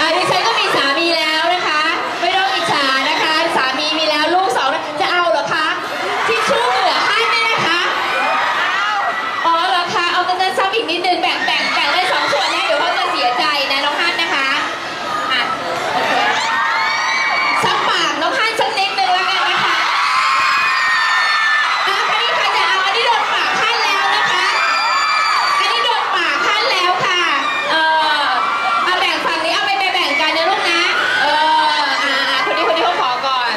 ดิฉันก็มีสามีแล้วนะคะไม่ต้องอิจฉานะคะสามีมีแล้วลูก2จะเอาเหรอคะที่ชู่เหลือให้ไหมนะคะอ๋อเหรอคะเอากันซ้ำอีกนิดนึงแบ่งได้2 ส่วนนะเดี๋ยวเขาจะเสียใจนะน้องฮั่นนะคะอ่ะโอเคซับปากน้องฮั่นสักนิดนึงแล้วกันนะคะใครจะเอาอันนี้โดนปากฮั่นแล้วนะคะอันนี้โดนปากฮั่นแล้วค่ะเอาแบ่งฝั่งนี้เอาไปแบ่งกันนะลูกนะคนนี้เขาขอก่อน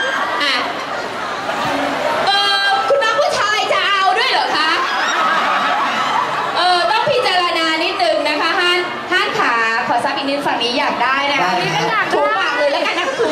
คุณน้องผู้ชายจะเอาด้วยเหรอคะต้องพิจารณานิดนึงนะคะฮั่นขาขอซับอีกนิดฝั่งนี้อยากได้นะคะนี่ก็อยากถูปากเลยแล้วกันนะถู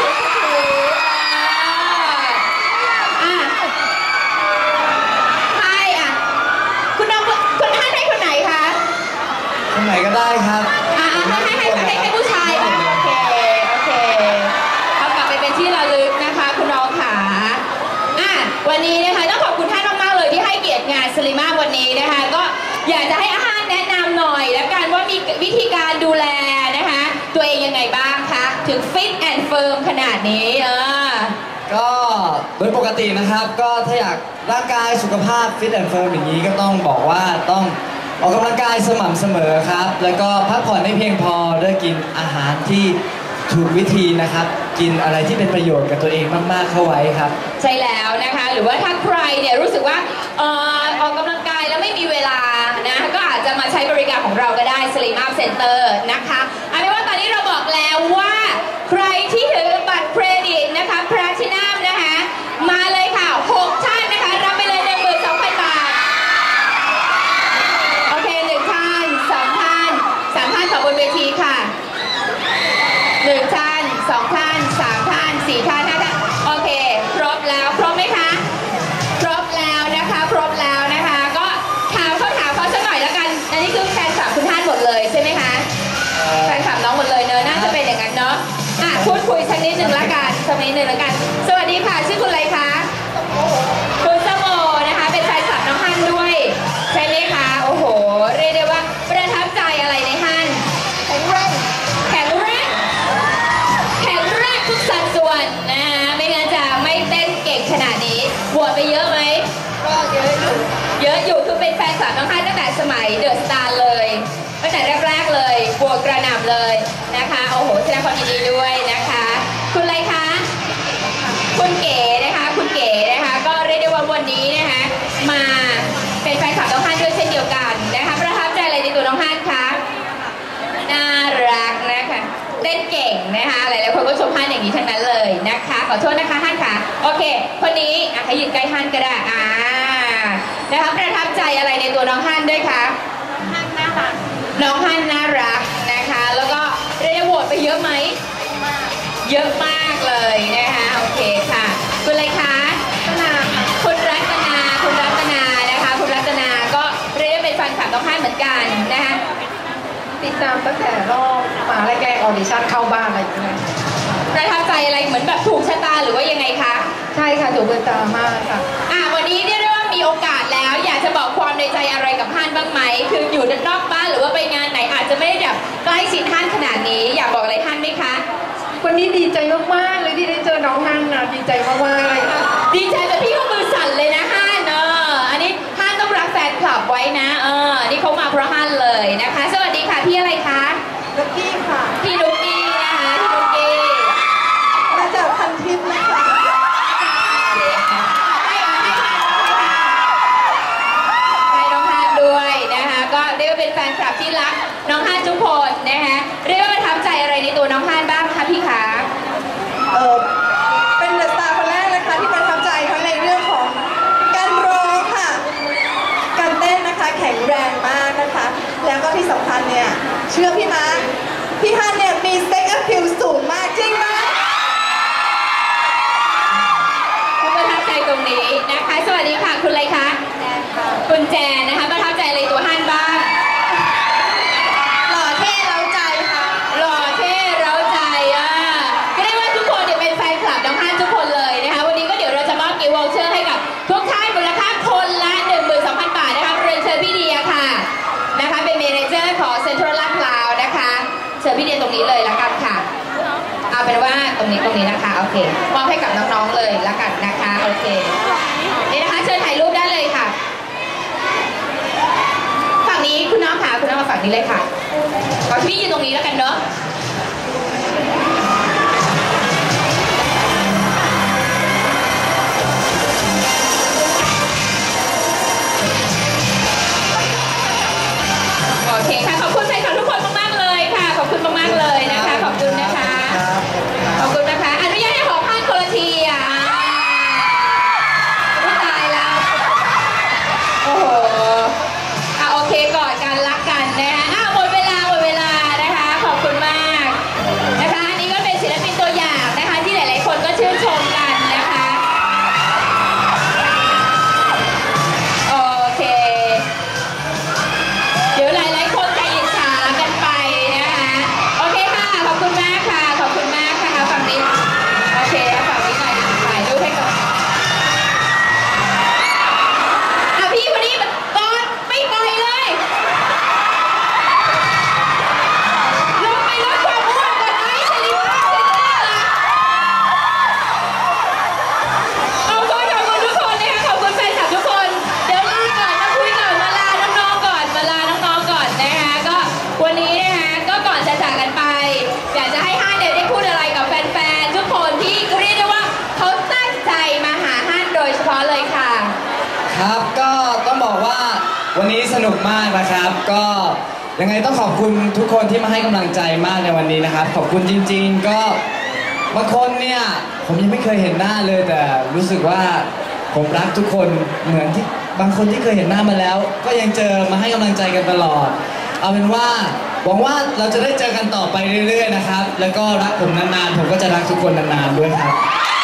คนไหนก็ได้ครับให้ผู้ชายโอเคเอากลับไปเป็นที่ระลึกนะคะคุณน้องขาวันนี้นะคะต้องขอบคุณท่านมากๆเลยที่ให้เกียรติงานสลิมาวันนี้นะคะก็อยากจะให้อาหารแนะนำหน่อยแล้วกันว่ามีวิธีการดูแลนะคะตัวเองยังไงบ้างคะถึงฟิตแอนด์เฟิร์มขนาดนี้ก็โดยปกตินะครับก็ถ้าอยากร่างกายสุขภาพฟิตแอนด์เฟิร์มอย่างนี้ก็ต้องบอกว่าต้องออกกำลังกายสม่ำเสมอครับแล้วก็พักผ่อนให้เพียงพอด้วยกินอาหารที่ถูกวิธีนะครับกินอะไรที่เป็นประโยชน์กับตัวเองมากๆเข้าไว้ครับใช่แล้วนะคะหรือว่าถ้าใครเนี่ยรู้สึกว่าออกกำลังกายแล้วไม่มีเวลานะก็อาจจะมาใช้บริการของเราก็ได้ Slim Up Center นะคะเอาเป็นว่าตอนนี้เราบอกแล้วว่าใครที่ถือบัตรเครดิตนะคะ Platinum นะคะมาเลยค่ะ6 ท่านนะคะรับไปเลย 12,000 บาทโอเค1 ท่าน2 ท่าน3 ท่านขอบนเวทีค่ะ1 ท่าน2 ท่าน3 ท่าน4 ท่าน5 ท่านโอเคครบแล้วครบไหมคะครบแล้วนะคะก็ถามเขาสักหน่อยแล้วกันอันนี้คือแฟนคลับคุณท่านหมดเลยใช่ไหมคะแฟนคลับน้องหมดเลยเนอะน่าจะเป็นอย่างนั้นเนาะพูดคุยสักนิดหนึ่งละกันสวัสดีค่ะชื่อคุณอะไรคะคุณสมโอนะคะเป็นแฟนคลับน้องฮั่นด้วยใช่ไหมคะโอ้โหเรียกได้ว่าประทับใจอะไรในฮั่นแข็งแรงทุกสัดส่วนนะคะไม่งั้นจะไม่เต้นเก่งขนาดนี้บวชไปเยอะไหมก็เยอะอยู่คือเป็นแฟนคลับน้องฮั่นตั้งแต่สมัยเดอะสตาร์เลยตั้งแต่แรกเลยบวกกระหน่ำเลยนะคะโอ้โหแสดงความยินดีด้วยนะคะคุณอะไรคะคุณเก๋นะคะก็เรียกได้ว่าวันนี้นะคะมาเป็นแฟนคลับน้องฮั่นด้วยเช่นเดียวกันนะคะประทับใจอะไรในตัวน้องฮั่นคะน่ารักนะคะเต้นเก่งนะคะหลายๆคนก็ชมฮั่นอย่างนี้ทั้งนั้นเลยนะคะขอโทษนะคะฮั่นค่ะโอเคคนนี้ให้ยืนใกล้ฮั่นก็ได้นะคะประทับใจอะไรในตัวน้องฮั่นด้วยคะน้องฮั่นน่ารักนะคะแล้วก็ได้โหวตไปเยอะไหมเยอะมากเลยนะคะโอเคค่ะคุณอะไรคะคุณรัตนานะคะคุณรัตนาก็เรียกเป็นแฟนคลับน้องฮั่นเหมือนกันนะคะติดตามตั้งแต่รอบมารายการออดิชั่นเข้าบ้านอะไรอย่างเงี้ยประทับใจอะไรเหมือนแบบถูกชะตาหรือว่ายังไงคะใช่ค่ะถูกชะตามากค่ะวันนี้เรียกได้ว่ามีโอกาสแล้วอยากจะบอกความในใจอะไรกับฮั่นบ้างไหมคืออยู่นอกบ้านหรือว่าไปงานไหนอาจจะไม่ได้แบบใกล้ชิดฮั่นขนาดนี้อยากบอกอะไรฮั่นไหมคะวันนี้ดีใจมากๆเลยที่ได้เจอน้องฮั่นนะดีใจมากๆเลยดีใจจนพี่ก็มือสั่นเลยนะฮั่นอันนี้ฮั่นต้องรักแฟนคลับไว้นะนี่เขามาเพราะฮั่นเลยนะคะสวัสดีค่ะพี่อะไรคะลูกกี้ค่ะพี่ลูกกี้นะคะพี่ลูกกี้มาจากพันทิพย์นะคะให้น้องฮั่นด้วยนะคะก็เรียกว่าเป็นแฟนคลับที่รักน้องฮั่นทุกคนนะคะเรียกว่าประทับใจอะไรในตัวน้องฮั่นบ้างคะพี่คะเป็นเดอะสตาร์คนแรกนะคะที่ประทับใจทั้งในเรื่องของการร้องค่ะการเต้นนะคะแข็งแรงมากนะคะแล้วก็ที่สำคัญเนี่ยเชื่อพี่มาพี่ฮั่นเนี่ยมีเซ็กแอพพิลสูงมากจริงไหมคุณประทับใจตรงนี้นะคะสวัสดีค่ะคุณอะไรคะคุณแจนนะคะประทับใจอะไรตัวฮั่นบ้างหล่อเท่เร้าใจค่ะหล่อเท่เร้าใจก็เรียกว่าทุกคนเนี่ยเป็นแฟนคลับน้องฮั่นทุกคนเลยนะคะวันนี้ก็เดี๋ยวเราจะมอบกิฟต์วอเชอร์ให้กับทุกท่านมูลค่าคนละ 12,000 บาทนะคะเรียนเชิญพี่เดียค่ะนะคะเป็นเมเนเจอร์ของเซ็นทรัลลาดพร้าวนะคะเชิญพี่เดียตรงนี้เลยละตรงนี้นะคะโอเคมอบให้กับน้องๆเลยละกันนะคะโอเคนี่นะคะเชิญถ่ายรูปได้เลยค่ะฝั่งนี้คุณน้องค่ะคุณน้องมาฝั่งนี้เลยค่ะขอพี่ยืนตรงนี้แล้วกันเนาะโอเคค่ะขอบคุณแฟนคลับทุกคนมากๆเลยค่ะขอบคุณมากๆเลยนะคะขอบคุณนะคะขอบคุณนะคะอนุญาตให้ขอพานคนละทีอ่ะไม่ตายแล้วโอ้โหโอเคกอดกันรักกันนะคะหมดเวลานะคะขอบคุณมากนะคะอันนี้ก็เป็นศิลปินตัวอย่างนะคะที่หลายๆคนก็ชื่นชมกันนะคะโอเคเดี๋ยวหลายๆคนจะอิจฉากันไปนะคะโอเคค่ะขอบคุณมากค่ะขอบคุณมากค่ะฝั่งนี้โอเคฝั่งนี้หน่อยถ่ายรูปให้ก่อนพี่วันนี้มันก่อนไม่ปล่อยเลยลงไปลดความอ้วนก่อนไหมสิริวัฒน์ขอบคุณทุกคนนะคะขอบคุณแฟนคลับทุกคนเดี๋ยวลาก่อนมาคุยก่อนมาลาน้องๆก่อนนะคะก็วันนี้นะคะก็ก่อนจะจากกันไปอยากจะให้ฮั่นเนี่ยได้พูดอะไรกับแฟนๆทุกคนที่เรียกได้ว่าเขาตั้งใจมาหาฮั่นโดยเฉพาะเลยค่ะครับก็ต้องบอกว่าวันนี้สนุกมากนะครับก็ยังไงต้องขอบคุณทุกคนที่มาให้กำลังใจมากในวันนี้นะครับขอบคุณจริงๆก็บางคนเนี่ยผมยังไม่เคยเห็นหน้าเลยแต่รู้สึกว่าผมรักทุกคนเหมือนที่บางคนที่เคยเห็นหน้ามาแล้ว ก็ยังเจอมาให้กำลังใจกันตลอดเอาเป็นว่าหวังว่าเราจะได้เจอกันต่อไปเรื่อยๆนะครับแล้วก็รักผมนานๆผมก็จะรักทุกคนนานๆด้วยครับ